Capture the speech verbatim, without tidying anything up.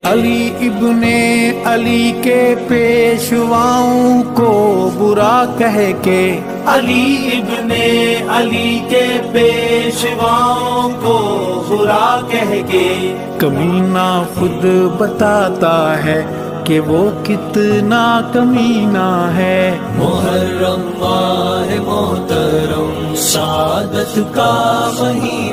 अली इब्ने अली के पेशवाओं को बुरा कह के, अली इब्ने अली के पेशवाओं को बुरा कह के, कमीना खुद बताता है कि वो कितना कमीना है। मुहर्रम माह मोहतरम सादत का महीना